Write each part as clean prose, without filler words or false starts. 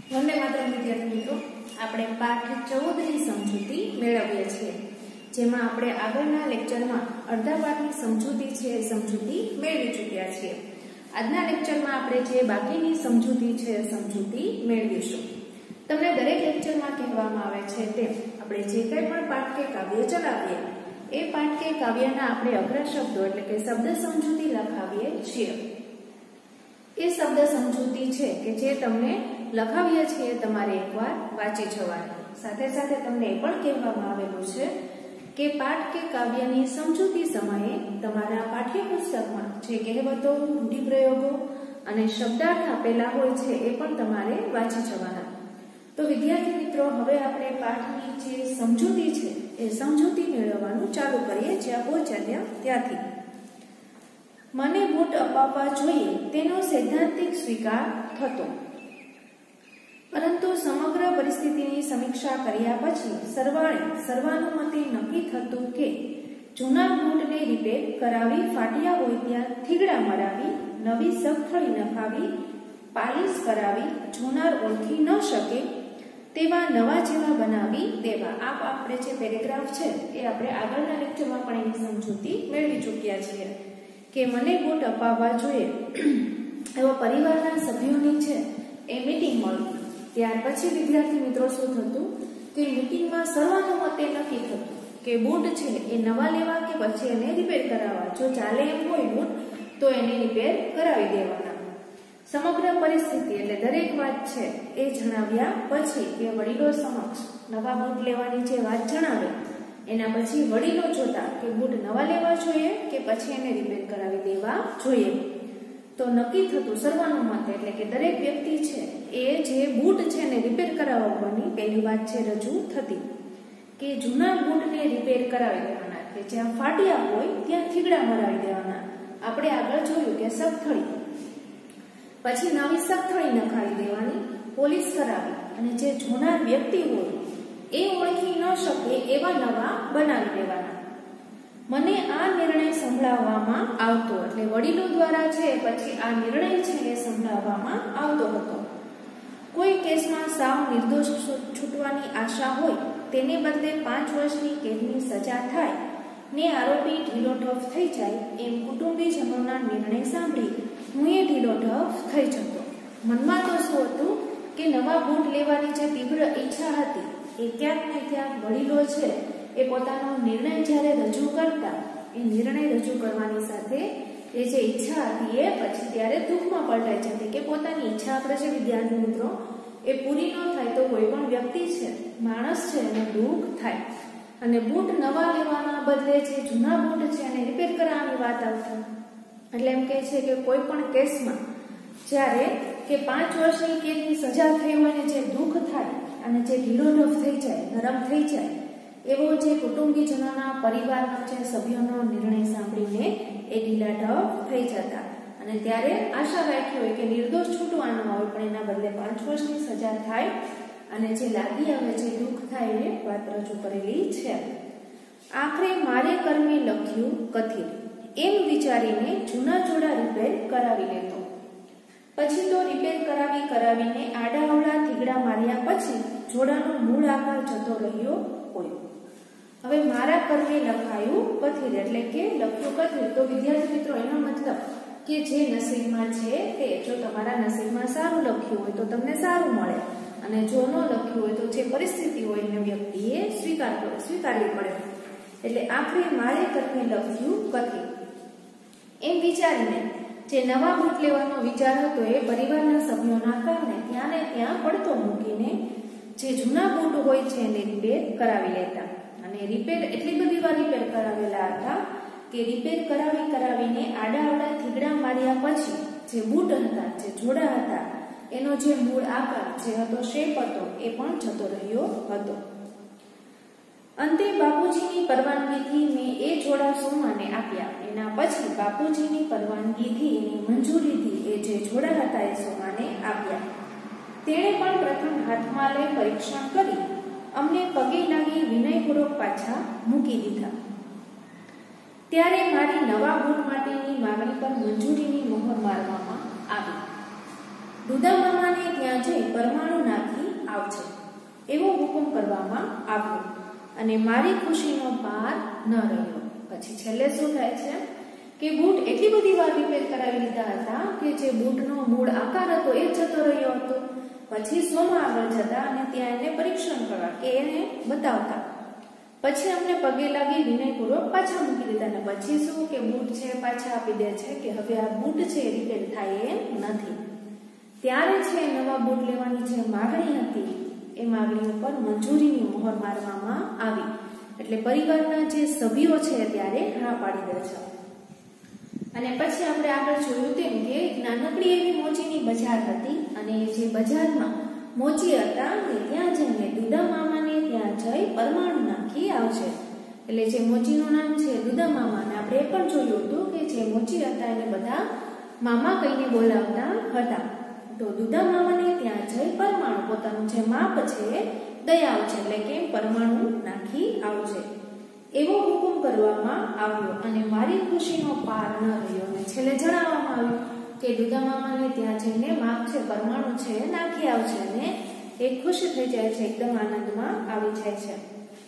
વંદે માતરમ વિદ્યાર્થી મિત્રો, આપણે પાઠ 14 ની સમજૂતી મેળવીએ છીએ, જેમાં આપણે આગળના લેક્ચરમાં અડધા પાઠની સમજૂતી છે એ સમજૂતી મેળવી ચૂક્યા છીએ. આજના લેક્ચરમાં આપણે જે બાકીની સમજૂતી છે એ સમજૂતી મેળવીશું. તમને દરેક લેક્ચરમાં કહેવામાં આવે છે તેમ આપણે જે કંઈ પણ પાઠ કે કાવ્ય ચલાવીએ એ પાઠ કે કાવ્યના આપણે અઘરા શબ્દો એટલે કે શબ્દ સમજૂતી લખાવીએ છીએ. એ શબ્દ સમજૂતી છે કે જે તમને લખાવીએ છીએ તમારે એકવાર વાંચી જવાની. સાથે સાથે તમને એ પણ કહેવામાં આવેલું છે કે પાઠ કે કાવ્યની સમજૂતી સમયે તમારા પાઠ્યપુસ્તકમાં જે કહેવતો, રૂઢિપ્રયોગો અને શબ્દાર્થ આપેલા હોય છે એ પણ તમારે વાંચી જવાના. તો વિદ્યાર્થી મિત્રો, હવે આપણે પાઠની જે સમજૂતી છે એ સમજૂતી મેળવવાનું ચાલુ કરીએ જ્યાં પહોંચ્યા ત્યાંથી. મને બૂટ અપાવવા જોઈએ તેનો સૈદ્ધાંતિક સ્વીકાર થતો, પરંતુ સમગ્ર પરિસ્થિતિની સમીક્ષા કર્યા પછી સર્વાનુમતે નક્કી થતું કે જૂના બૂટને રિપેર કરાવી, ફાટ્યા હોય ત્યાં થીગડા મરાવી, નવી સગથળી નખાવી, પાલિશ કરાવી, જોનાર ઓળખી ન શકે તેવા નવા જેવા બનાવી દેવા. આપણે જે પેરેગ્રાફ છે એ આપણે આગળના લેક્ચરમાં પણ એની સમજૂતી મેળવી ચૂક્યા છીએ કે મને બૂટ અપાવવા જોઈએ એવા પરિવારના સભ્યોની છે એ મીટિંગ મળતી. ત્યાર પછી વિદ્યાર્થી મિત્રો શું થતું કે મીટિંગમાં સર્વાનુમતે નક્કી થતું કે બૂટ છે એ નવા લેવા કે પછી એને રિપેર કરાવવા. જો ચાલે એમ હોય બૂટ તો એને રિપેર કરાવી દેવાના. સમગ્ર પરિસ્થિતિ એટલે દરેક વાત છે એ જણાવ્યા પછી કે વડીલો સમક્ષ નવા બૂટ લેવાની જે વાત જણાવે એના પછી વડીલો જોતા કે બૂટ નવા લેવા જોઈએ કે પછી એને રિપેર કરાવી દેવા જોઈએ. તો નક્કી થતું સર્વાનુમતે એટલે કે દરેક વ્યક્તિ છે એ જે બૂટ છે ને રિપેર કરાવવાની પહેલી વાત છે રજૂ થતી કે જૂના બૂટને રિપેર કરાવી દેવાના, કે જ્યાં ફાટ્યા હોય ત્યાં થીગડા મરાવી દેવાના. આપણે આગળ જોયું કે સગથળી, પછી નવી સગથળી નખાવી દેવાની, પોલિશ કરાવી અને જે જોનાર વ્યક્તિ હોય એ ઓળખી ન શકે એવા નવા બનાવી દેવાના. મને આ નિર્ણય સંભળાવવામાં આવતો એટલે વડીલો દ્વારા છે પછી આ નિર્ણય છે એ સંભળાવવામાં આવતો હતો. કોઈ કેસમાં સાવ નિર્દોષ છૂટવાની આશા હોય તેને બદલે 5 વર્ષની કેદની સજા થાય ને આરોપી ઢીલોઢફ થઈ જાય એમ કુટુંબીજનોના નિર્ણય સાંભળી હું એ ઢીલોઢફ થઈ જતો. મનમાં તો શું હતું કે નવા બૂટ લેવાની જે તીવ્ર ઈચ્છા હતી એ ક્યાંક ને ક્યાંક વડીલો છે એ પોતાનો નિર્ણય જ્યારે રજૂ કરતા એ નિર્ણય રજૂ કરવાની સાથે એ જે ઈચ્છા હતી એ પછી ત્યારે દુઃખમાં પલટાઈ જતી કે પોતાની ઈચ્છા આપણે છે વિદ્યાર્થી મિત્રો એ પૂરી ન થાય તો કોઈ પણ વ્યક્તિ છે, માણસ છે એને દુઃખ થાય. અને બૂટ નવા લેવાના બદલે જે જૂના બૂટ છે એને રિપેર કરાવવાની વાત આવતી. એટલે એમ કહે છે કે કોઈ પણ કેસમાં જ્યારે કે 5 વર્ષની કેદની સજા થઈ હોય ને જે દુઃખ થાય અને જે ઢીલોઢફ થઈ જાય, નરમ થઈ જાય એવો જે કુટુંબીજનોના પરિવારનો જે સભ્યોનો નિર્ણય સાંભળીને એ ઢીલાઢફ થઈ જતા અને ત્યારે આશા રાખી હોય કે નિર્દોષ છૂટવાનો હોય પણ એના બદલે 5 વર્ષની સજા થાય અને જે લાગી આવે, જે દુઃખ થાય એ વાત રજૂ કરેલી છે. આખરે મારે કર્મે લખ્યું કથિર એમ વિચારીને જૂના જોડા રિપેર કરાવી લેતો. પછી તો રિપેર કરાવીને આડાઅવળા થીગડા માર્યા પછી જોડાનો મૂળ આકાર જતો રહ્યો હોય. હવે મારા કર્મે લખાયું કથિર એટલે કે લખ્યું કથિર. તો વિદ્યાર્થી મિત્રો એનો મતલબ કે જે નસીબમાં છે તે, જો તમારા નસીબમાં સારું લખ્યું હોય તો તમને સારું મળે અને જો ન લખ્યું હોય તો જે પરિસ્થિતિ હોય એને વ્યક્તિએ સ્વીકારવી પડે. એટલે આખરે મારે કર્મે લખ્યું કથિર એમ વિચારીને જે નવા બૂટ લેવાનો વિચાર હતો એ પરિવારના સભ્યોના કારણે ત્યાં ને ત્યાં પડતો મૂકીને જે જૂના બૂટ હોય છે એને રિપેર કરાવી લેતા. અને રિપેર એટલી બધી વાર રિપેર કરાવેલા હતા કે રિપેર કરાવીને આડાઅવળા થીગડા માર્યા પછી જે બૂટ હતા, જે જોડા હતા એનો જે મૂળ આકાર જે હતો, શેપ હતો એ પણ જતો રહ્યો હતો. અંતે બાપુજીની પરવાનગીથી મેં એ જોડા સોમાને આપ્યા. એના પછી બાપુજીની પરવાનગીથી એની મંજૂરીથી એ જે જોડા હતા એ સોમાને આપ્યા. તેણે પણ પ્રથમ હાથમાં લઈ પરીક્ષણ કરી અમને પગે લાગી વિનયપૂર્વક પાછા મૂકી દીધા. ત્યારે મારી નવા બૂટ માટેની માંગણી પર મંજૂરીની મોહર મારવામાં આવી. દુદા મામાને ત્યાં જઈ પરમાણુ નાખી આવજે એવો હુકમ કરવામાં આવ્યો અને મારી ખુશીનો પાર ન રહ્યો. પછી છેલ્લે શું થાય છે કે બૂટ એટલી બધી વાર રિપેર કરાવી લીધા હતા કે જે બૂટનો મૂળ આકાર હતો એ જતો રહ્યો હતો. પછી સોમાં આગળ જતા અને ત્યાં એને પરીક્ષણ કરવા કે એને બતાવતા. પછી અમને પગે લાગી વિનયપૂર્વક પાછા મૂકી દીધા અને પછી શું કે બૂટ છે પાછા આપી દે છે કે હવે આ બૂટ છે રિપેર થાય એમ નથી. ત્યારે છે નવા બૂટ લેવાની જે માગણી હતી એ માગણી ઉપર મંજૂરીની મોહર મારવામાં આવી. એટલે પરિવારના જે સભ્યો છે ત્યારે હા પાડી દે છે. અને પછી આપણે આગળ જોયું તેમ કે નાનકડી એવી મોચીની બજાર હતી અને જે બજારમાં મોચી હતા ને ત્યાં જઈને દુદા મામાને ત્યાં જઈ પરમાણુ નાખી આવશે. એટલે જે મોચીનું નામ છે દુદા મામા અને આપણે એ પણ જોયું હતું કે જે મોચી હતા એને બધા મામા કહીને બોલાવતા હતા. તો દુદા મામાને ત્યાં જઈ પરમાણુ પોતાનું જે માપ છે દઈ આવશે એટલે કે પરમાણુ નાખી આવશે એવો હુકમ કરવામાં આવ્યો અને મારી ખુશીનો પાર ન રહ્યો. અને છેલ્લે જણાવવામાં આવ્યું કે દુદા મામાને ત્યાં જઈને માપ છે પરમાણુ છે નાખી આવશે અને એ ખુશ થઈ જાય છે, એકદમ આનંદમાં આવી જાય છે.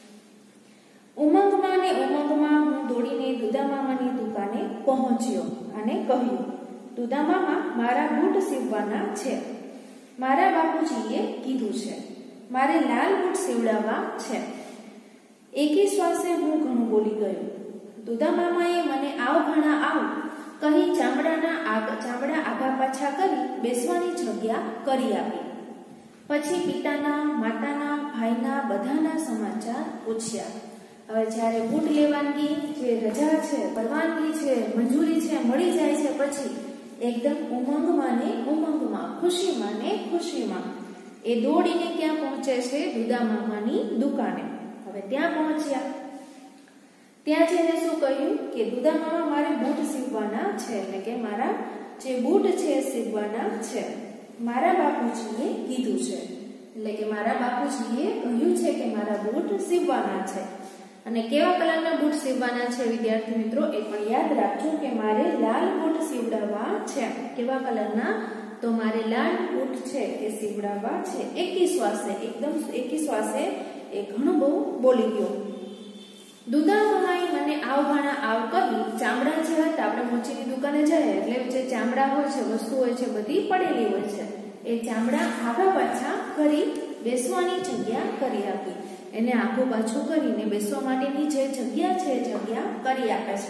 ઉમંગમાં ને ઉમંગમાં હું દોડીને દુદા મામાની દુકાને પહોંચ્યો અને કહ્યું, દુદા મામા મારા બૂટ સીવવાના છે. મારા બાપુજીએ કીધું છે મારે લાલ બૂટ સીવડાવવા છે. એકી શ્વાસે હું ઘણું બોલી ગયો. દુદા મામાએ મને આવ ઘણા આવ કહી ચામડા આગા પાછા કરી બેસવાની જગ્યા કરી આપી. પછી પિતાના, માતાના, ભાઈના બધાના સમાચાર પૂછ્યા. હવે જ્યારે બૂટ લેવાની જે રજા છે, પરવાનગી છે, મંજૂરી છે મળી જાય છે પછી એકદમ ઉમંગમાં ને ઉમંગમાં, ખુશીમાં ને ખુશીમાં એ દોડીને ક્યાં પહોંચે છે? દુદા મામાની દુકાને. હવે ત્યાં પહોંચ્યા. ત્યાં જઈને શું કહ્યું કે દુદા મામા મારે બૂટ સીવવાના છે એટલે કે મારા જે બૂટ છે સીવવાના છે. મારા બાપુજીએ કીધું છે એટલે કે મારા બાપુજીએ કહ્યું છે કે મારા બૂટ સીવવાના છે. અને કેવા કલરના બૂટ સીવવાના છે વિદ્યાર્થી મિત્રો એ પણ યાદ રાખજો કે મારે લાલ બૂટ સીવડાવવા છે. કેવા કલરના? તો મારે લાલ બૂટ છે એ સીવડાવવા છે. એકી શ્વાસે, એકદમ એકી શ્વાસે એ ઘણું બહુ બોલી ગયો. દુદા મામાએ મને આવવાના આવ કરી ચામડા જે હતા, આપણે મોચીની દુકાને જાય એટલે જે ચામડા હોય છે, વસ્તુ હોય છે બધી પડેલી હોય છે, એ ચામડા આગા પાછા કરી બેસવાની જગ્યા કરી આપી. એને આગું પાછું કરીને બેસવા માટેની જે જગ્યા છે જગ્યા કરી આપે છે.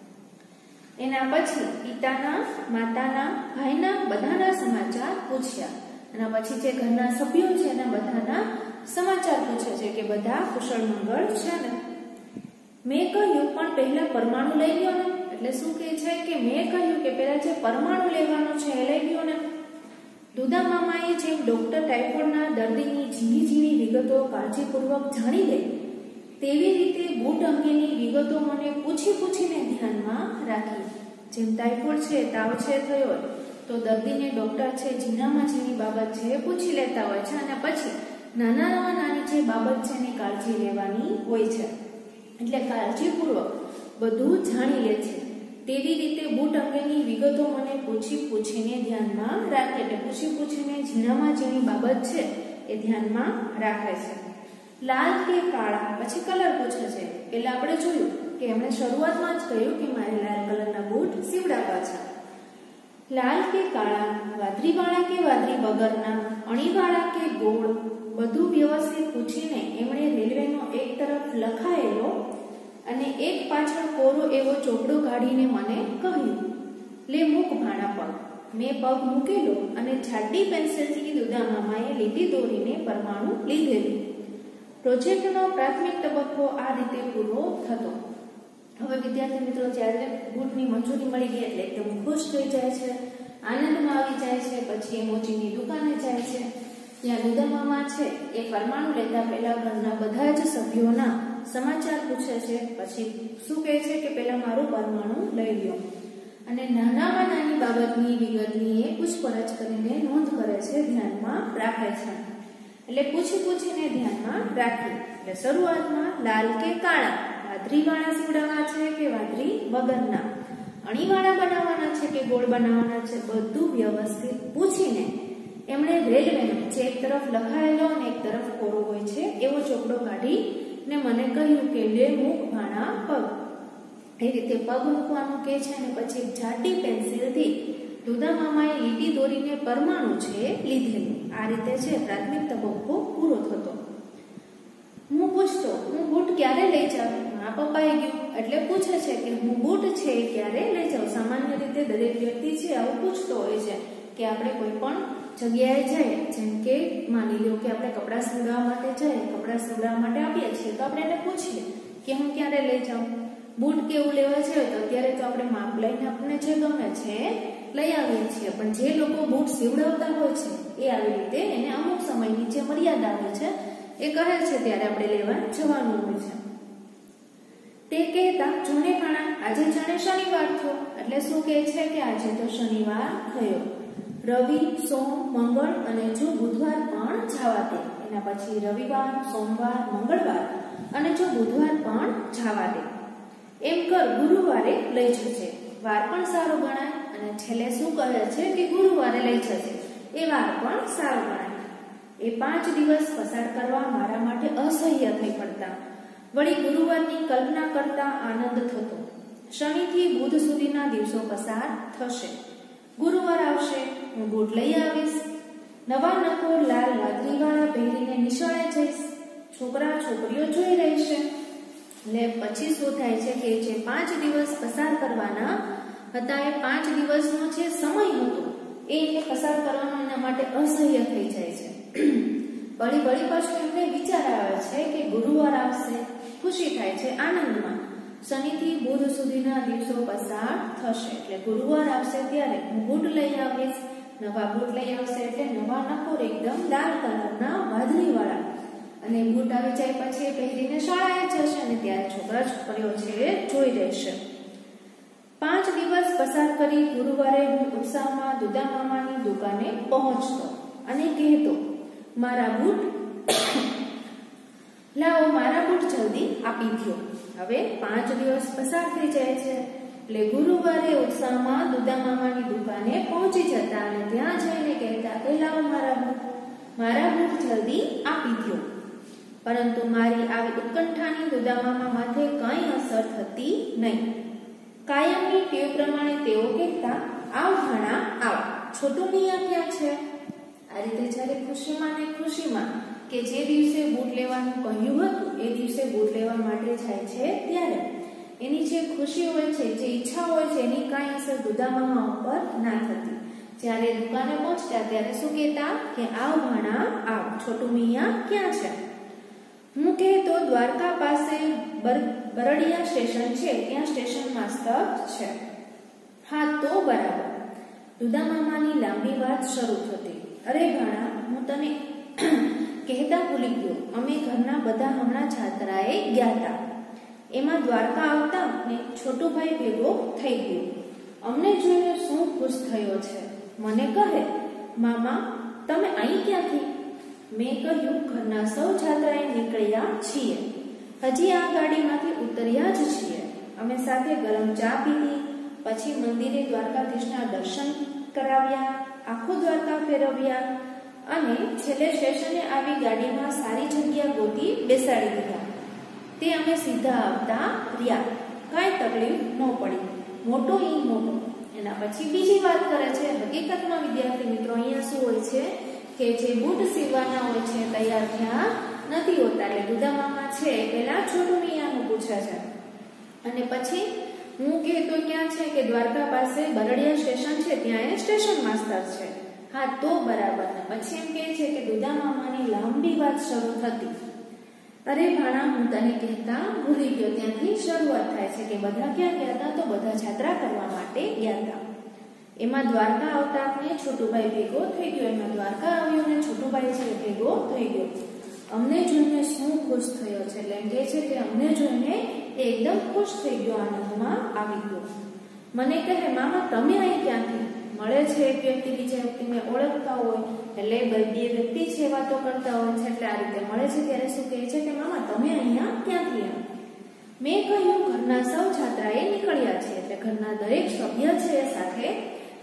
એના પછી પિતાના, માતાના, ભાઈના બધાના સમાચાર પૂછ્યા. એના પછી જે ઘરના સભ્યો છે એના બધાના સમાચાર પૂછે છે કે બધા કુશળ મંગળ છે ને. મેં કહ્યું પણ પહેલા પરમાણુ લઈ લ્યો ને. એટલે શું કહે છે કે મેં કહ્યું કે પહેલા જે પરમાણુ લેવાનું છે એ લઈ લ્યો ને. દુદા મામાએ જેમ ડોક્ટર ટાઇફોઇડના દર્દીની ઝીણી ઝીણી વિગતો કાળજીપૂર્વક જાણી લે તેવી રીતે બૂટ અંગેની વિગતો મને પૂછીને ધ્યાનમાં રાખી. જેમ ટાઇફોઇડ છે, તાવ છે થયો તો દર્દીને ડોક્ટર છે ઝીણામાં ઝીણી બાબત છે એ પૂછી લેતા હોય છે અને પછી નાનામાં નાની જે બાબત છે એની કાળજી લેવાની હોય છે. એટલે કાળજીપૂર્વક બધું જાણી લે છે. તેવી રીતે બૂટ અંગેની વિગતો મને પૂછીને ધ્યાનમાં રાખે. એટલે પૂછીને ઝીણામાં ઝીણી બાબત છે એ ધ્યાનમાં રાખે છે. લાલ કે કાળા, પછી કલર પૂછે છે. એટલે આપણે જોયું કે એમણે શરૂઆતમાં જ કહ્યું કે મારે લાલ કલરના બૂટ સીવડાવવા છે. લાલ કે કાળા, વાદળીવાળા કે વાદળી વગરના, અણીવાળા કે ગોળ, બધું વ્યવસ્થિત પૂછીને એમણે રેલવેનો એક તરફ લખાયેલો અને એક પાછળ કોરો એવો ચોપડો કાઢીને મને કહ્યું, લે મૂક ભાણા પગ. મેં પગ મૂકેલો અને જાડી પેન્સિલથી દુદા મામાએ લીટી દોરીને પરમાણુ લીધેલું. પ્રોજેક્ટનો પ્રાથમિક તબક્કો આ રીતે પૂરો થતો. હવે વિદ્યાર્થી મિત્રો જ્યારે બૂટની મંજૂરી મળી ગઈ એટલે એકદમ ખુશ થઈ જાય છે, આનંદમાં આવી જાય છે. પછી એ મોચીની દુકાને જાય છે. ત્યાં દુદા મામા છે એ પરમાણુ લેતા પહેલા ઘરના બધા જ સભ્યોના સમાચાર પૂછે છે. પછી શું કહે છે કે પહેલા મારું પરમાણુ લઈ લ્યો અને નાનામાં નાની બાબતની વિગતની એ પૂછપરછ કરીને નોંધ કરે છે, ધ્યાનમાં રાખે છે. એટલે પૂછીને ધ્યાનમાં રાખી. એટલે શરૂઆતમાં લાલ કે કાળા, વાદળીવાળા સીવડાવવા છે કે વાદળી વગરના, અણીવાળા બનાવવાના છે કે ગોળ બનાવવાના છે, બધું વ્યવસ્થિત પૂછીને એમણે રેલવેનો જે એક તરફ લખાયેલો અને એક તરફ કોરો હોય છે એવો ચોપડો કાઢીને મને કહ્યું કે લે મૂક ભાણા પગ. એ રીતે પગ મૂકવાનું કહે છે અને પછી જાડી પેન્સિલથી દુધા મામાએ લીટી દોરીને પરમાણુ છે લીધેલું. આ રીતે છે પ્રાથમિક તબક્કો પૂરો થતો. હું પૂછતો, હું બૂટ ક્યારે લઈ જાઉં? મા પપ્પાએ ગયું એટલે પૂછે છે કે હું બૂટ છે ક્યારે લઈ જાઉં. સામાન્ય રીતે દરેક વ્યક્તિ છે આવું પૂછતો હોય છે કે આપણે કોઈ પણ જગ્યાએ જઈએ, જેમ કે માની લો કે આપણે કપડાં સીવડાવવા માટે જઈએ, કપડાં સીવડાવવા માટે આવીએ છીએ તો આપણે એને પૂછીએ કે હું ક્યારે લઈ જાઉં. બૂટ કેવું લેવા છે તો અત્યારે તો આપણે માપ લઈને આપણને જે ગમે છે લઈ આવીએ છીએ, પણ જે લોકો બૂટ સીવડાવતા હોય છે એ આવી રીતે એને અમુક સમયની જે મર્યાદા હોય છે એ કહે છે ત્યારે આપણે લેવા જવાનું હોય છે. તે કહેતા જોને ભાણા આજે જાણે શનિવાર થયો, એટલે શું કહે છે કે આજે તો શનિવાર થયો. રવિ, સોમ, મંગળ અને જો બુધવાર પણ જવા દે. એના પછી રવિવાર, સોમવાર, મંગળવાર અને જો બુધવાર પણ જવા દે. એમ કર ગુરુવારે લઈ જજે. વાર પણ સારો ગણાય અને છેલ્લે શું કહે છે કે ગુરુવારે લઈ જજે, એ વાર પણ સારો ગણાય. એ 5 દિવસ પસાર કરવા મારા માટે અસહ્ય થઈ પડતા. વળી ગુરુવારની કલ્પના કરતા આનંદ થતો. શનિથી બુધ સુધીના દિવસો પસાર થશે. ગુરુવાર આવશે, હું બૂટ લઈ આવીશ. નવા નકોર લાલ વાદળીવાળા પહેરીને નિશાળે જઈશ. છોકરા છોકરીઓ જોઈ રહેશે. એટલે પછી શું થાય છે કે જે 5 દિવસ પસાર કરવાના હતા એ 5 દિવસનો જે સમય હતો એ પસાર કરવાનો એના માટે અસહ્ય થઈ જાય છે. વળી પાછું એમને વિચાર આવે છે કે ગુરુવાર આવશે, ખુશી થાય છે આનંદમાં. શનિથી બુધ સુધીના દિવસો પસાર થશે એટલે ગુરુવાર આવશે ત્યારે હું બૂટ લઈ આવીશ. નવા બૂટ લઈ આવશે એટલે નવા નકોર એકદમ લાલ કલરના વાદળીવાળા, અને બૂટ આવી જાય પછી પહેરીને શાળાએ જશે અને ત્યારે છોકરા છોકરીઓ છે જોઈ રહેશે. 5 દિવસ પસાર કરી ગુરુવારે હું ઉત્સાહમાં દુધા મામાની દુકાને પહોંચતો અને કહેતો, મારા બૂટ લાવો, મારા બૂટ જલ્દી આપી દો. હવે 5 દિવસ પસાર થઈ જાય છે એટલે ગુરુવારે ઉત્સાહમાં દુધા મામાની દુકાને પહોંચી જતા અને ત્યાં જઈને કહેતા કે લાવો મારા બૂટ જલ્દી આપી દો. પરંતુ મારી આવી ઉત્કંઠાની દુધા મામા માથે કંઈ અસર થતી નહીં. કાયમની ટેવ પ્રમાણે તેઓ કહેતા, આવ ભાણા આવ, છોટું મિયા ક્યાં છે? આ રીતે જ્યારે ખુશીમાં કે જે દિવસે બૂટ લેવાનું કહ્યું હતું એ દિવસે બૂટ લેવા માટે જાય છે ત્યારે એની જે ખુશી હોય છે, જે ઈચ્છા હોય છે એની કાંઈ અસર દુધા મામા ઉપર ના થતી. જ્યારે દુકાને પહોંચતા ત્યારે શું કહેતા કે આવ ભાણા આવ, છોટું મિયા ક્યાં છે? હું કહેતો દ્વારકા પાસે બરડિયા સ્ટેશન છે, ત્યાં સ્ટેશન માસ્તર છે. હા તો બરાબર. દુધા મામાની લાંબી વાત શરૂ થતી. અરે ભાણા, હું તને કહેતા ભૂલી ગયો, અમે ઘરના બધા હમણાં જાત્રાએ ગયા હતા. એમાં દ્વારકા આવતા ને છોટુભાઈ ભેગો થઈ ગયો. અમને જોઈને શું ખુશ થયો છે. મને કહે, મામા તમે અહીં ક્યાંથી? મેં કહ્યું, ઘરના સૌ જાત્રાએ નીકળ્યા છીએ, હજી આ ગાડીમાંથી ઉતર્યા જ છીએ. અમે સાથે ગરમ ચા પીધી, પછી મંદિરે દ્વારકાધીશના દર્શન કરાવ્યા, આખું દ્વારકા ફેરવ્યા અને છેલ્લે સ્ટેશને આવી ગાડીમાં સારી જગ્યા ગોતી બેસાડી દીધા. તે અમે સીધા આવતા રહ્યા, કાંઈ તકલીફ ન પડી. મોટો ઈ મોટો. એના પછી બીજી વાત કરે છે. હકીકતમાં વિદ્યાર્થી મિત્રો અહીંયા શું હોય છે કે જે બૂટ સીવવાના હોય છે તૈયાર થયા નથી હોતા. એટલે દુધા મામા છે પેલા છોટું મિયાનું પૂછે છે અને પછી હું કહેતો ક્યાં છે કે દ્વારકા પાસે બરડિયા સ્ટેશન છે, ત્યાં એ સ્ટેશન માસ્તર છે. હા તો બરાબર. પછી એમ કહે છે કે દુધા મામાની લાંબી વાત શરૂ થતી. અરે ભાણા, હું તને કહેતા ભૂલી ગયો. ત્યાંથી શરૂઆત થાય છે કે બધા ક્યાં ગયા હતા? તો બધા જાત્રા કરવા માટે ગયા હતા. એમાં દ્વારકા આવતા ને છોટુભાઈ ભેગો થઈ ગયો. એમાં દ્વારકા આવ્યો ને છોટુભાઈ છે ભેગો થઈ ગયો. અમને જોઈને શું ખુશ થયો છે? એટલે એમ કહે છે કે અમને જોઈને એકદમ ખુશ થઈ ગયો, આનંદમાં આવી ગયો. મને કહે, મામા તમે અહીં ક્યાંથી? મળે છે એક વ્યક્તિ બીજા વ્યક્તિને ઓળખતા હોય એટલે બે વ્યક્તિ છે વાતો કરતા હોય છે એટલે આ રીતે મળે છે ત્યારે શું કહે છે કે મામા તમે અહીંયા ક્યાંથી? મેં કહ્યું, ઘરના સૌ જાત્રાએ નીકળ્યા છે. એટલે ઘરના દરેક સભ્ય છે સાથે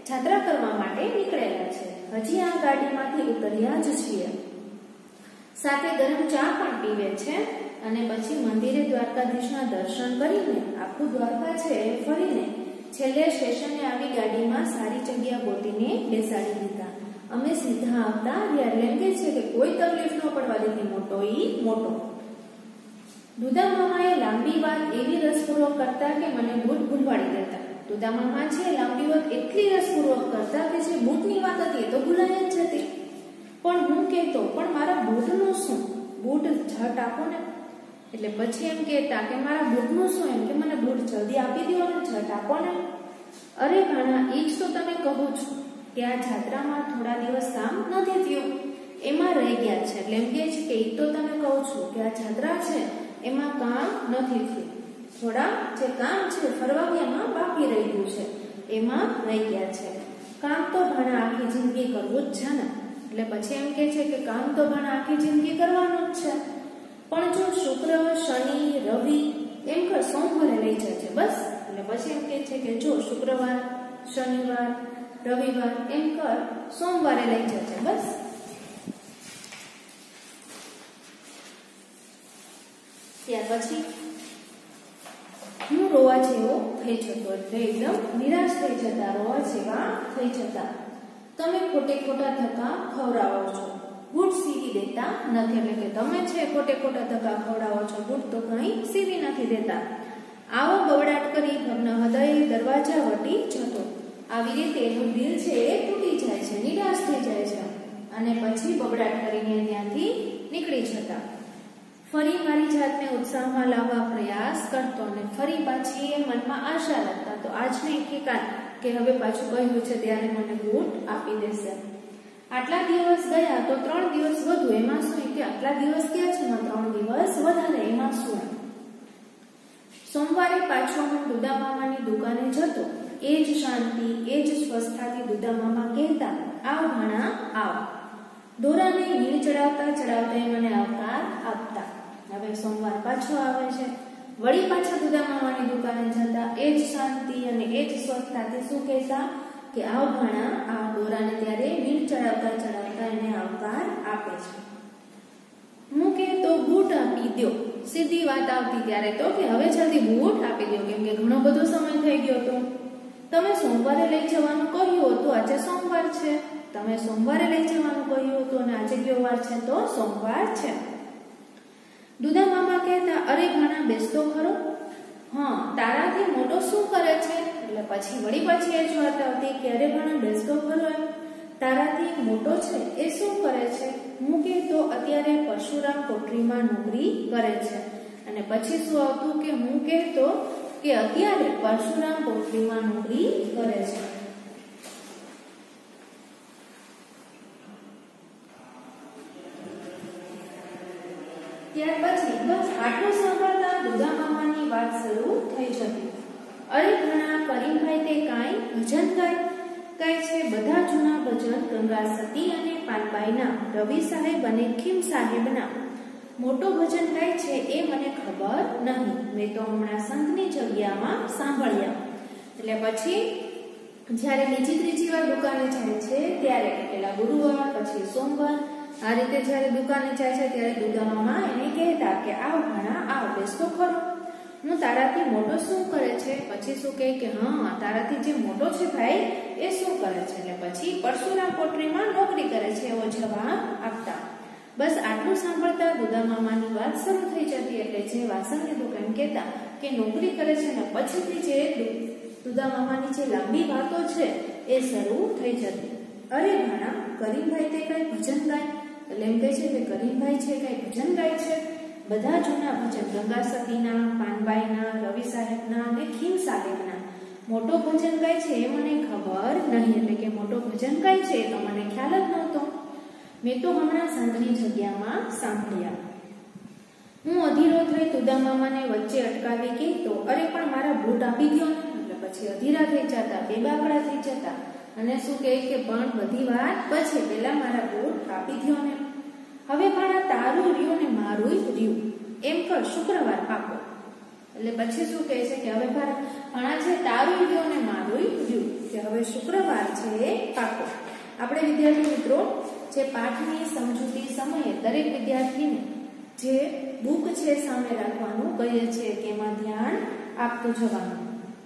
જાત્રા કરવા માટે નીકળેલા છે. હજી આ ગાડીમાંથી ઉતર્યા જ છીએ. સાથે ગરમ ચા પણ પીવે છે અને પછી મંદિરે દ્વારકાધીશના દર્શન કરીને આખું દ્વારકા છે એ ફરીને છેલ્લે સ્ટેશને આવી ગાડીમાં સારી જગ્યા ગોતીને બેસાડી દીધા. અમે સીધા આવતા રહ્યા. એમ કે છે કે કોઈ તકલીફ ન પડવા દીધી, મોટો ઈ મોટો. દુધા મામાએ લાંબી વાત એવી રસપૂર્વક કરતા કે મને બૂટ ભૂલવાડી દેતા. દુધા મામા છે લાંબી વાત એટલી રસપૂર્વક કરતા કે જે બૂટની વાત હતી એ તો ભૂલાઈ જ જતી. પણ હું કહેતો, પણ મારા બૂટનું શું? બૂટ ઝટ આપો ને. એટલે પછી એમ કહેતા કે મારા બૂટનું શું? એમ કે મને બૂટ જલ્દી આપી દો ને, ઝટ આપો ને. અરે ભાણા, એ જ તો તને કહું છું કે આ જાત્રામાં થોડા દિવસ કામ નથી થયું, એમાં રહી ગયા છે. એટલે એમ કે છે કે એ તો તને કહું છું કે આ જાત્રા છે એમાં કામ નથી થયું, થોડા જે કામ છે ફરવામાં બાકી રહી ગયું છે એમાં રહી ગયા છે. કામ તો ભાણા આખી જિંદગી કરવું જ છે ને. એટલે પછી એમ કે છે કે કામ તો ભાણા આખી જિંદગી કરવાનું જ છે, પણ જો શુક્ર, શનિ, રવિ એમ કર સોમવારે લઈ જાય છે બસ. એટલે પછી એમ કે છે કે જો શુક્રવાર, શનિવાર, રવિવાર એમ કર સોમવારે લઈ જાય છે બસ. ત્યાર પછી હું રોવા જેવો થઈ જતો, એટલે એકદમ નિરાશ થઈ જતા, રોવા જેવા થઈ જતા. તમે ખોટે ખોટા ધક્કા ખવડાવો છો, બૂટ સીવી દેતા નથી. એટલે કે તમે છે ખોટે ખોટા ધક્કા ખવડાવો છો, બૂટ તો કંઈ સીવી નથી દેતા. આવો બવડાટ કરી ભગ્ન હૃદય દરવાજા વટી જતો. આવી રીતે એનું દિલ છે એ તૂટી જાય છે, નિરાશ થઈ જાય છે અને પછી બબડાટ કરીને ત્યાંથી નીકળી જતા. ફરી મારી જાતને ઉત્સાહમાં લાવવા પ્રયાસ કરતો અને ફરી પાછી એ મનમાં આશા રાખતા તો આજને ઠેકાણ કે હવે પાછું કહ્યું છે ત્યારે મને બૂટ આપી દેશે. આટલા દિવસ ગયા તો 3 દિવસ વધુ, એમાં શું કે આટલા દિવસ ક્યાં છે, 3 દિવસ વધારે, એમાં શું. સોમવારે પાછો હું દુધા મામાની દુકાને જતો. એ જ શાંતિ, એ જ સ્વસ્થતાથી દુધા મામા કહેતા, આવ ભાણા આવ. દોરાને નીણ ચડાવતા ચડાવતા મને આવકાર આપતા. હવે સોમવાર પાછો આવે છે, વળી પાછા દુધા મામાની દુકાને જતા. એ જ શાંતિ અને એ જ સ્વસ્થતાથી શું કહેતા કે આવ ભાણા આવ. દોરાને ત્યારે નીણ ચડાવતા ચડાવતા એને આવકાર આપે છે. હું કે તો બૂટ આપી દો. સીધી વાત આવતી ત્યારે તો કે હવે જલ્દી બૂટ આપી દો, કેમ કે ઘણો બધો સમય થઈ ગયો હતો. તમે સોમવારે લઈ જવાનું કહ્યું હતું, આજે સોમવાર છે. તમે સોમવારે લઈ જવાનું કહ્યું હતું અને આજે કયો વાર છે, તો સોમવાર છે. દુધા મામા કહેતા, અરે ભાણા બેસતો ખરો. હા, તારાથી મોટો શું કરે છે? એટલે પછી વળી પાછી એ જ વાત આવતી કે અરે ભાણા બેસતો ખરો, એમ તારાથી મોટો છે એ શું કરે છે? હું કે તો અત્યારે પરશુરામ કોઠરીમાં નોકરી કરે છે. અને પછી શું આવતું કે હું કહેતો કે અત્યારે પરશુરામ કોઠરીમાં નોકરી કરે છે. ત્યાર પછી બસ આટલું સાંભળતા દુધા મામાની વાત શરૂ થઈ જતી. અરે ઘણા કરીમભાઈ તે કાંઈ ભજન ગાય છે. બધા જૂના ભજન ગંગા સતી અને પાનબાઈના, રવિ સાહેબ અને ખીમ સાહેબના મોટો ભજન ગાય છે એ મને ખબર નહીં, મેં તો હમણાં સંતની જગ્યામાં સાંભળ્યા. એટલે પછી જ્યારે બીજી ત્રીજી વાર દુકાને જાય છે ત્યારે પેલા ગુરુવાર, પછી સોમવાર, આ રીતે જ્યારે દુકાને જાય છે ત્યારે દુધા મામા એને કહેતા કે આવ ભાણા આવ, બેસતો ખરો. હું તારાથી મોટો શું કરે છે? પછી શું કહે કે હા, તારાથી જે મોટો છે ભાઈ એ શું કરે છે? એટલે પછી પરશુરામ કોઠરીમાં નોકરી કરે છે એવો જવાબ આપતા. બસ આટલું સાંભળતા દુધા મામાની વાત શરૂ થઈ જતી. એટલે જે વાસણની દુકાન કહેતા કે નોકરી કરે છે ને પછીથી જે દુધા મામાની જે લાંબી વાતો છે એ શરૂ થઈ જતી. અરે ભાણા, કરીમભાઈ તે કઈ ભજન ગાય? એટલે એમ કહે છે કે કરીમભાઈ છે કઈ ભજન ગાય છે. બધા જૂના ભજન ગંગા સતીના, પાનબાઈના, રવિ સાહેબના અને ખીમ સાહેબના મોટો ભજન ગાય છે એ મને ખબર નહીં. એટલે કે મોટો ભજન ગાય છે એ તો મને ખ્યાલ જ નહોતો, મેં તો હમણાં સંતની જગ્યામાં સાંભળ્યા. હું અધીરો થઈ દુધા મામાને વચ્ચે અટકાવી કહેતો, અરે પણ મારા બૂટ આપી દો ને. એટલે પછી અધીરા થઈ જતા, બેબાકડા થઈ જતા અને શું કહે કે પણ બધી વાત પછી પેલા મારા બૂટ આપી દો ને. હવે ભાણા તારું રહ્યું ને મારું રહ્યું, એમ કર શુક્રવાર પાકો. એટલે પછી શું કહે છે કે હવે ભાણા છે તારું રહ્યું ને મારું રહ્યું. સૂઝ્યું કે હવે શુક્રવાર છે એ પાકો. આપણે વિદ્યાર્થી મિત્રો જે પાઠની સમજૂતી સમયે દરેક વિદ્યાર્થીને જે બુક છે સામે રાખવાનું કહીએ છીએ કે એમાં ધ્યાન આપતું જવાનું.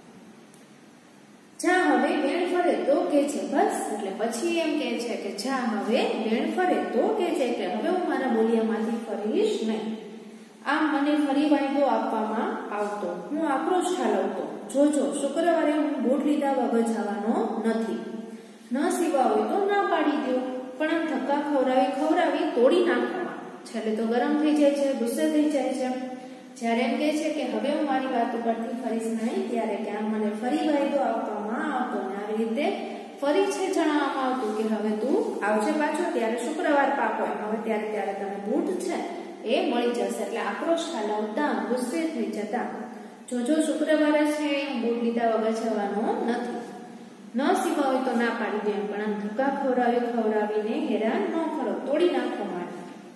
જા હવે વેણ ફરે તો કે છે બસ, એટલે પછી એમ કે છે કે જા હવે વેણ ફરે તો કે છે કે હવે હું મારા બોલિયામાંથી ફરીશ નહીં. આમ મને ફરી વાયદો આપવામાં આવતો, હું આક્રોશ ઠાલવતો, જોજો શુક્રવારે હું બૂટ લીધા વગર જવાનો નથી. ન સીવા હોય તો ના પાડી દો, પણ આમ ધક્કા ખવરાવી તોડી નાખવા. છેલ્લે તો ગરમ થઈ જાય છે, ગુસ્સે થઈ જાય છે. જ્યારે એમ કહે છે કે હવે હું મારી વાત ઉપરથી ફરીશ નહીં, ત્યારે કે આમ મને ફરી વાયદો આપવામાં આવતો ને આવી રીતે ફરી છે જણાવવામાં આવતું કે હવે તું આવજે પાછો, ત્યારે શુક્રવાર પાકો, હવે ત્યારે તને બૂટ છે એ મળી જશે. એટલે આક્રોશ ઠાલવતા, ગુસ્સે થઈ જતા, જોજો શુક્રવારે છે હું બૂટ લીધા વગર જવાનો નથી. ન સીવા હોય તો ના પાડી દે, પણ આમ ધક્કા ખવરાવીને હેરાન ન કરો, તોડી નાખો માટે.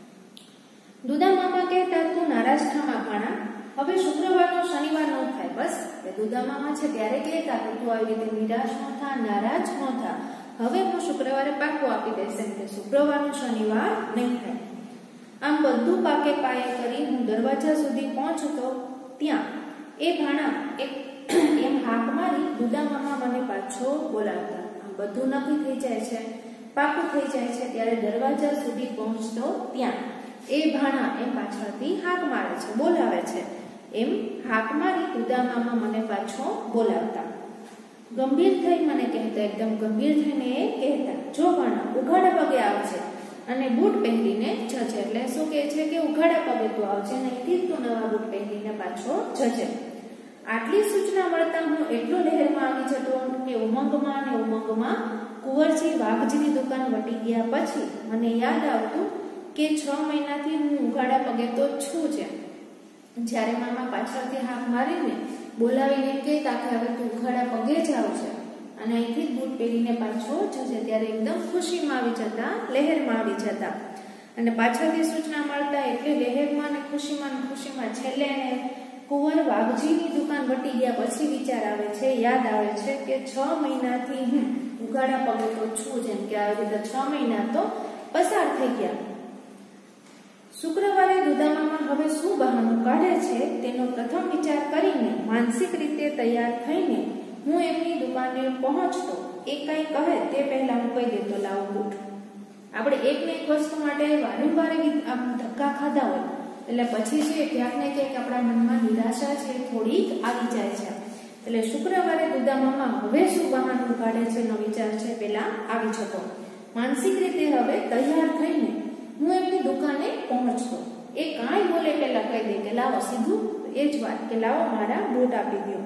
દુદા મામા કહેતા તું નારાજ થામા ભાણા, હવે શુક્રવારનો શનિવાર ન થાય બસ. દુદા મામા છે ત્યારે કહેતા કે તું આવી રીતે નિરાશ ન થા, નારાજ ન થા, હવે હું શુક્રવારે પાકો આપી દઈશ, એમ કે શુક્રવારનો શનિવાર નહીં થાય. આમ બધું પાકે પાયે કરી હું દરવાજા સુધી પહોંચતો ત્યાં એ ભાણા એમ હાક મારી દુદા મામા મને પાછો બોલાવતા. આમ બધું નક્કી થઈ જાય છે, પાકું થઈ જાય છે, ત્યારે દરવાજા સુધી પહોંચતો ત્યાં એ ભાણા એમ પાછળથી હાક મારે છે, બોલાવે છે. એમ હાક મારી દુદા મામા મને પાછો બોલાવતા. ગંભીર થઈ મને કહેતા, એકદમ ગંભીર થઈને એ કહેતા, જો ભાણા ઉઘાડા પગે આવજે અને બૂટ પહેરીને જજે. એટલે શું કહે છે કે ઉઘાડા પગે તું આવજે, નહીંથી તું નવા બૂટ પહેરીને પાછો જજે. આટલી સૂચના મળતા હું એટલો લહેરમાં આવી જતો કે ઉમંગમાં કુંવરજી વાઘજીની દુકાન વટી ગયા પછી મને યાદ આવતું કે 6 મહિનાથી હું ઉઘાડા પગે તો છું જ. જ્યારે મામા પાછળથી હાથ મારીને બોલાવીને કહેતા કે હવે તું ઉઘાડા પગે જ આવજે અને અહીંથી બૂટ પહેરીને પાછો જજે, ત્યારે એકદમ ખુશીમાં આવી જતા, લહેરમાં આવી જતા. અને પાછળથી સૂચના મળતા એટલે લહેરમાં ને ખુશીમાં છેલ્લે કુંવર વાઘજીની દુકાન વટી ગયા પછી વિચાર આવે છે, યાદ આવે છે કે 6 મહિનાથી હું ઉઘાડા પગે તો છું, જેમ કે આવી રીતે 6 મહિના તો પસાર થઈ ગયા. શુક્રવારે દુદામામા હવે શું બહાનું કાઢે છે તેનો પ્રથમ વિચાર કરીને માનસિક રીતે તૈયાર થઈને હું એમની દુકાને પહોંચતો. એ કંઈ કહે તે પહેલા હું કહી દેતો, લાવો બૂટ. આપણે એકને એક વસ્તુ માટે વારંવાર ધક્કા ખાધા હોય એટલે પછી છે ક્યાંક ને ક્યાંક આપણા મનમાં નિરાશા છે થોડીક આવી જાય છે. એટલે શુક્રવારે દુદામામા હવે શું બહાનું કાઢે છે એનો વિચાર છે પેલા આવી જતો. માનસિક રીતે હવે તૈયાર થઈને હું એમની દુકાને પહોંચતો. એ કાંઈ બોલે પેલા કહી દે કે લાવો, સીધું એ જ વાત કે લાવો મારા બૂટ આપી દો.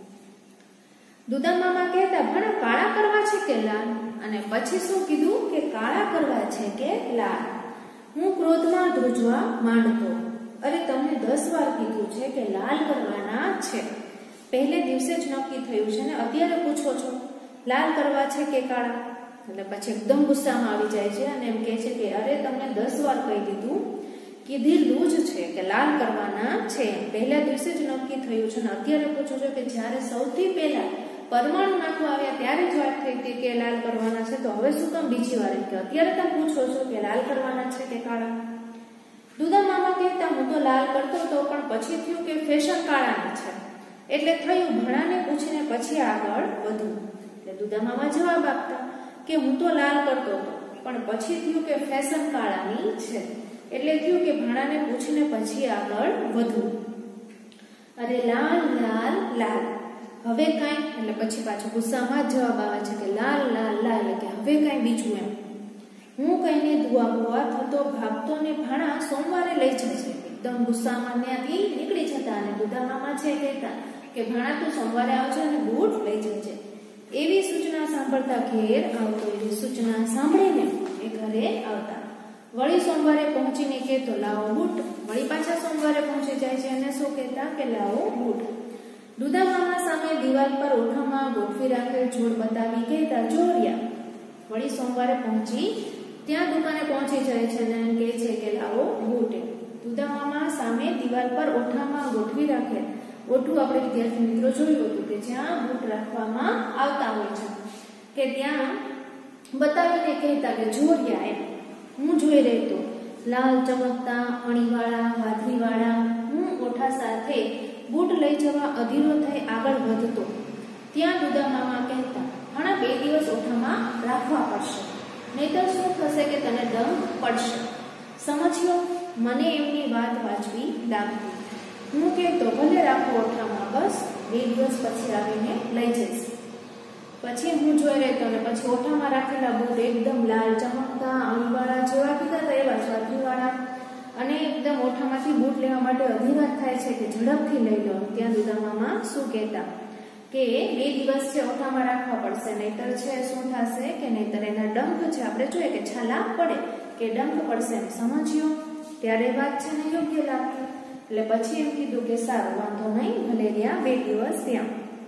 દુદામામા કહેતા પણ કાળા કરવા છે કે લાલ? અને પછી શું કીધું કે કાળા કરવા છે કે લાલ? હું ક્રોધમાં ધ્રુજવા માંડતો. અરે તમને 10 વાર કીધું છે કે લાલ કરવાના છે, પહેલે દિવસે જ નક્કી થયું છે ને અત્યારે પૂછો છો લાલ કરવા છે કે કાળા? એટલે પછી એકદમ ગુસ્સામાં આવી જાય છે અને એમ કહે છે કે અરે તમને 10 વાર કહી દીધું, કીધેલું જ છે કે લાલ કરવાના છે, પહેલા દિવસે જ નક્કી થયું છે ને અત્યારે પૂછો છો કે જ્યારે સૌથી પહેલા પરમાણુ નાખવા આવ્યા ત્યારે જ વાત થઈ હતી કે લાલ કરવાના છે, તો હવે શું કામ બીજી વાર કે અત્યારે તમે પૂછો છો કે લાલ કરવાના છે કે કાળા? દુદામામા કહેતા હું તો લાલ કરતો હતો પણ પછી થયું કે ફેશન કાળાની છે, એટલે થયું ભણાને પૂછીને પછી આગળ વધવું. એટલે દુદામામા જવાબ આપતા કે હું તો લાલ કરતો હતો પણ પછી થયું કે ફેશન કાળાની છે, એટલે થયું કે ભાણાને પૂછીને પછી આગળ વધવું. અરે લાલ લાલ લાલ, હવે કાંઈ? એટલે પછી પાછો ગુસ્સામાં જ જવાબ આવે છે કે લાલ લાલ લાલ, કે હવે કાંઈ બીજું એમ. હું કહીને ધુઆ થતો ભાગતો ને ભાણા સોમવારે લઈ જશે. એકદમ ગુસ્સામાં ત્યાંથી નીકળી જતા અને દુદામામા છે કહેતા કે ભાણા તું સોમવારે આવજે અને બૂટ લઈ જજે. એવી સૂચના સાંભળતા ઘેર આવતો, એવી સૂચના સાંભળીને એ ઘરે આવતા. વળી સોમવારે પહોંચીને કહેતો લાવો બૂટ, વળી પાછા સોમવારે પહોંચી જાય છે અને શું કહેતા કે લાવો બૂટ. દુદામામા સામે દિવાલ પર ઓઠામાં ગોઠવી રાખેલ જોડ બતાવી કહેતા જોરિયા. વળી સોમવારે પહોંચી ત્યાં દુકાને પહોંચી જાય છે અને કહે છે કે લાવો બૂટ. દુદામામા સામે દિવાલ પર ઓઠામાં ગોઠવી રાખેલ, ઓઠું આપણે વિદ્યાર્થી મિત્રો જોયું હતું કે કે જ્યાં બૂટ રાખવામાં આવતા હોય છે કે ત્યાં બતાવીને કહેતા કે જોરિયા એમ. હું જોઈ રહી તો લાલ ચમકતા અણીવાળા વાદળીવાળા હું ઓઠા સાથે બૂટ લઈ જવા અધીરો થઈ આગળ વધતો. ત્યાં દુદા મામા કહેતા, ઘણા 2 દિવસ ઓઠામાં રાખવા પડશે, નહીતર શું થશે કે તને દંડ પડશે. સમજ્યો? મને એમની વાત વાંચવી લાગતી. હું કહેતો, ભલે રાખો ઓઠામાં, બસ 2 દિવસ પછી આવીને લઈ જઈશ. પછી હું જોઈ રહેતો ને પછી ઓઠામાં રાખેલા બૂટ એકદમ લાલ ચમકતા અણીવાળા જેવા કીધા હતા એવા સ્વાદીવાળા, અને એકદમ ઓઠામાંથી બૂટ લેવા માટે અધીરા થાય છે કે ઝડપથી લઈ લો. ત્યાં દુદા મામા શું કહેતા કે 2 દિવસ છે ઓઠામાં રાખવા પડશે, નહીતર છે શું થશે કે નહીતર એના ડંખ છે, આપણે જોઈએ કે છાલા પડે કે ડંખ પડશે એમ. સમજ્યો? ત્યારે વાત છે ને યોગ્ય લાગી. એટલે પછી એમ કીધું કે સારું, વાંધો નહીં, ભલે રહ્યા 2 દિવસ ત્યાં.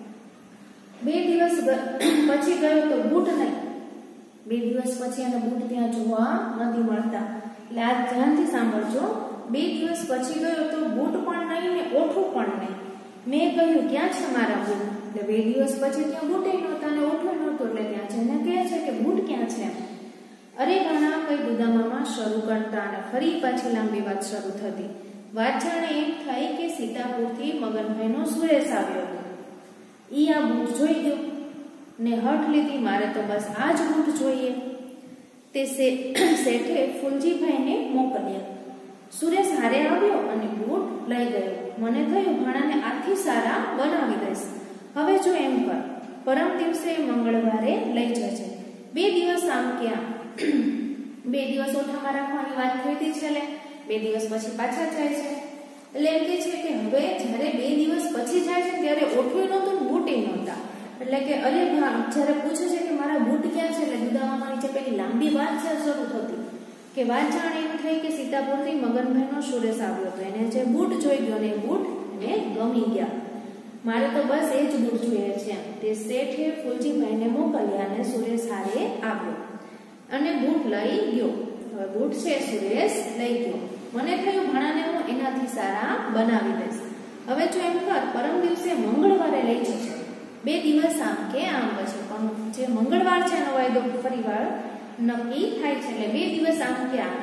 2 દિવસ પછી ગયો તો બૂટ નહીં. 2 દિવસ પછી એને બૂટ ત્યાં જોવા નથી મળતા. એટલે આ ધ્યાનથી સાંભળજો. 2 દિવસ પછી ગયો તો બૂટ પણ નહીં ને ઓઠું પણ નહીં. મેં કહ્યું, ક્યાં છે મારા બૂટ? એટલે 2 દિવસ પછી ત્યાં બૂટે નહોતા ને ઓઠું નહોતું. એટલે ત્યાં છે ને કહે છે કે બૂટ ક્યાં છે? અરે ઘણા કઈ દુદા મામા શરૂ કરતા અને ફરી પાછી લાંબી વાત શરૂ થતી. વાત જાણે એમ થઈ કે સીતાપુરથી મગનભાઈનો સુરેશ આવ્યો હતો. ઈ આ બૂટ જોઈ ગયો ને હઠ લીધી, મારે તો બસ આ જ બૂટ જોઈએ. તે શેઠે ફૂલજીભાઈને મોકલ્યા. સુરેશ હારે આવ્યો અને બૂટ લઈ ગયો. મને થયું, ભાણાને આથી સારા બનાવી દઈશ. હવે જો એમ કર, પરમ દિવસે મંગળવારે લઈ જજે. 2 દિવસ આમ કે આમ 2 દિવસ ઓઠામાં રાખવાની વાત થઈ હતી છેલ્લે. 2 દિવસ પછી પાછા જાય છે. એટલે એમ કે છે કે હવે જ્યારે 2 દિવસ પછી જાય છે ત્યારે ઓઠું નહોતું ને બૂટે નહોતા. એટલે કે અરે જ્યારે પૂછે છે કે મારા બૂટ ક્યાં છે, એટલે દુદા મામાની જે પેલી લાંબી વાત છે શરૂ થતી કે વાત જાણે એમ થઈ કે સીતાપુરથી મગનભાઈનો સુરેશ આવ્યો હતો. એને જે બૂટ જોઈ ગયો ને એ બૂટ એને ગમી ગયા. મારે તો બસ એ જ બૂટ જોઈએ છે. તે શેઠે ફૂલજીભાઈને મોકલ્યા અને સુરેશ હારે આવ્યો અને બૂટ લઈ ગયો. હવે બૂટ છે સુરેશ લઈ ગયો. મને થયું, ભાણાને હું એનાથી સારા બનાવી દઈશ. હવે જો એમ કર, પરમ દિવસે મંગળવારે લઈ જશે. 2 દિવસ આમ કે આમ પછી પણ જે મંગળવાર છે એનો વાયદો ફરીવાર નક્કી થાય છે. એટલે 2 દિવસ આમ કે આમ.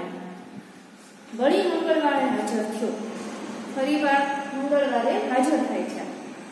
વળી મંગળવારે હાજર થયો. ફરીવાર મંગળવારે હાજર થાય છે.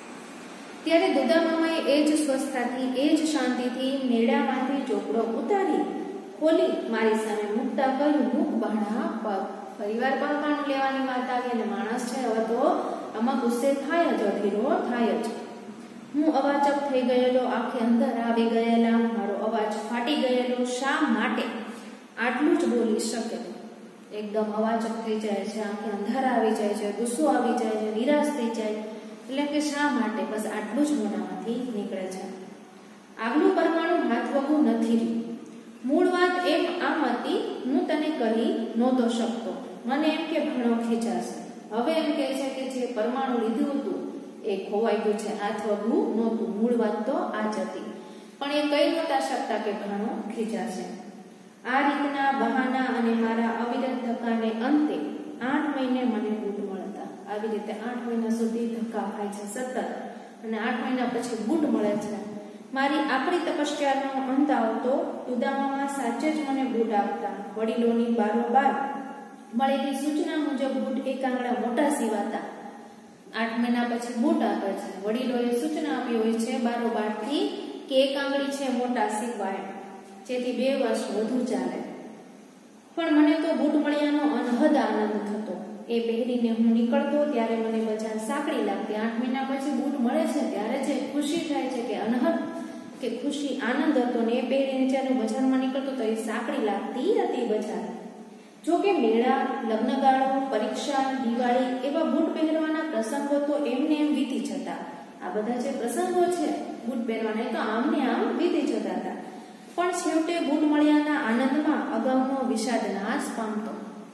ત્યારે દુદા મામાએ એ જ સ્વસ્થતાથી એ જ શાંતિથી મેળામાંથી ચોપડો ઉતારી ખોલી મારી સામે મૂકતા કહ્યું, મૂક બહાણા પગ. ફરીવાર પરમાણુ લેવાની વાત આવી અને માણસ છે હવે તો આમાં ગુસ્સે થાય જ, અધીરો થાય જ. હું અવાચક થઈ ગયેલો, આંખે અંદર આવી ગયેલા, મારો અવાજ ફાટી ગયેલો. શા માટે? આટલું જ બોલી શકે. એકદમ અવાચક થઈ જાય છે, આંખે અંધાર આવી જાય છે, ગુસ્સો આવી જાય છે, નિરાશ થઈ જાય. એટલે કે શા માટે? બસ આટલું જ મોઢામાંથી નીકળે છે. આગલું પરમાણુ હાથ વગું નથી રહ્યું. મૂળ વાત એમ આમ હતી, હું તને કહી નહોતો શકતો. મને એમ કે ભાણો ખેંચાશે. હવે એમ કહે છે કે જે પરમાણુ લીધું હતું એ ખોવાઈ ગયું છે, હાથ વગું નહોતું. મૂળ વાત તો આ જ હતી, પણ એ કહી નહોતા શકતા કે ભાણો ખેંચાશે. આ રીતના બહાના અને મારા અવિરત ધક્કાને અંતે 8 મહિને મને બૂટ મળતા. આવી રીતે 8 મહિના સુધી ધક્કા ખાય છે સતત, અને 8 મહિના પછી બૂટ મળે છે. મારી આખરી તપસ્યાનો અંત આવતો. દુદા મામા સાચે જ મને બૂટ આપતા. વડીલોની બારોબાર મળેલી સૂચના મુજબ બૂટ 1 આંગળા મોટા સીવાતા. 8 મહિના પછી બૂટ આપે છે. વડીલોએ સૂચના આપી હોય છે બારોબારથી કે 1 આંગળી છે મોટા સીવાય, જેથી 2 વર્ષ વધુ ચાલે. પણ મને તો બૂટ મળ્યાનો અનહદ આનંદ થતો. એ પહેરીને હું નીકળતો ત્યારે મને બજાર સાંકળી લાગતી. 8 મહિના પછી બૂટ મળે છે ત્યારે જે ખુશી થાય છે કે અનહદ કે ખુશી આનંદ હતો, ને એ પહેરીને જ્યારે બજારમાં નીકળતો તો એ સાંકળી લાગતી હતી બજાર. જો કે મેળા, લગ્નગાળો, પરીક્ષા, દિવાળી એવા બૂટ પહેરવાના પ્રસંગો તો એમને એમ વીતી જતા. આ બધા જે પ્રસંગો છે બૂટ પહેરવાના એ તો આમને આમ વીતી જતા હતા. પણ છેવટે બૂટ મળ્યાના આનંદમાં અગાઉનો વિષાદ નાશ પામતો.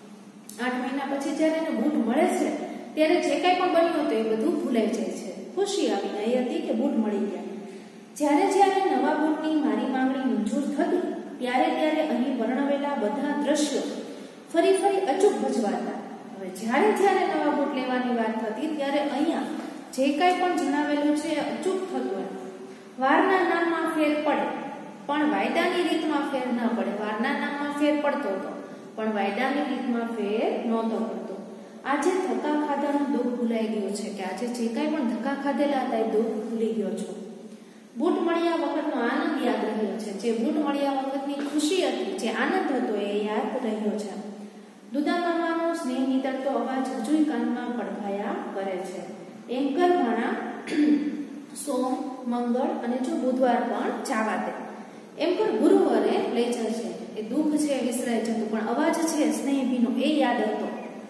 8 મહિના પછી જ્યારે એને બૂટ મળે છે ત્યારે જે કંઈ પણ બન્યું હતું એ બધું ભૂલાઈ જાય છે. ખુશી આવી ગઈ હતી કે બૂટ મળી ગયા. જ્યારે નવા બૂટની મારી માંગણી મંજૂર થતી ત્યારે અહીં વર્ણવેલા બધા દ્રશ્યો ફરી અચૂક ભજવાતા. હવે જ્યારે નવા બૂટ લેવાની વાત થતી ત્યારે અહીંયા જે કંઈ પણ જણાવેલું છે અચૂક થતું હોય, વારના નામમાં ફેર પડે પણ વાયદાની રીતમાં ફેર ન પડે. વારના નામમાં ફેર પડતો હતો પણ વાયદાની રીતમાં ફેર નહોતો પડતો. આજે ધક્કા ખાધાનું દુઃખ ભૂલાઈ ગયું છે, કે આજે જે કાંઈ પણ ધક્કા ખાધેલા હતા એ દુઃખ ભૂલી ગયો છું. બૂટ મળ્યા વખતનો આનંદ યાદ રહ્યો છે. જે બૂટ મળ્યા વખતની ખુશી હતી, જે આનંદ હતો એ યાદ રહ્યો છે. દુદા મામાનો સ્નેહ નીતરતો અવાજ હજુય કાનમાં પડઘાયા કરે છે. એન્કર ભાણા સોમ, મંગળ અને જો બુધવાર પણ જાવા દે. એમ પણ ગુરુવારે લઈ જશે. એ દુઃખ છે વિસરાઈ જતું, પણ અવાજ છે સ્નેહભીનો એ યાદ હતો.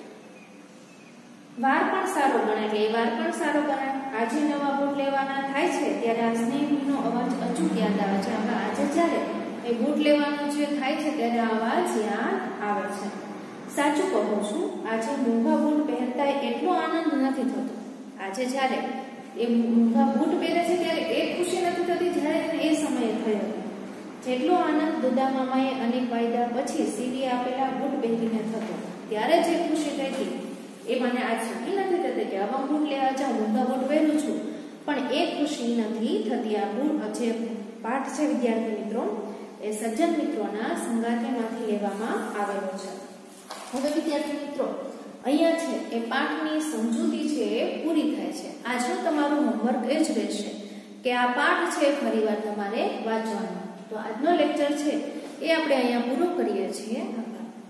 વાર પણ સારો ગણાય, એટલે એ વાર પણ સારો ગણાય. આજે નવા બૂટ લેવાના થાય છે ત્યારે આ સ્નેહભીનો અવાજ અચૂક યાદ આવે છે. હવે આજે જ્યારે એ બૂટ લેવાનું જે થાય છે ત્યારે આ અવાજ યાદ આવે છે. સાચું કહું છું, આજે મોંઘા બૂટ પહેરતા એટલો આનંદ નથી થતો. આજે જ્યારે એ મોંઘા બૂટ પહેરે છે ત્યારે એ ખુશી નથી થતી જ્યારે એ સમયે થયો. જેટલો આનંદ દુદા મામાએ અનેક વાયદા પછી સીવી આપેલા બૂટ પહેરીને થતો, ત્યારે જે ખુશી થઈ હતી એ મને આજ સુધી નથી થતી. કે આવા બૂટ લેવા જાઉં, મોંઘા બૂટ પહેરું છું, પણ એ ખુશી નથી થતી. આ બૂટ જે પાઠ છે વિદ્યાર્થી મિત્રો, એ સજ્જન મિત્રોના સંગાથેમાંથી લેવામાં આવેલો છે. હવે વિદ્યાર્થી મિત્રો, અહીંયા છે એ પાઠની સમજૂતી છે એ પૂરી થાય છે. આજનું તમારું હોમવર્ક એ જ રહેશે કે આ પાઠ છે ફરીવાર તમારે વાંચવાનો. તો આજનો લેક્ચર છે એ આપણે અહીંયા પૂરો કરીએ છીએ.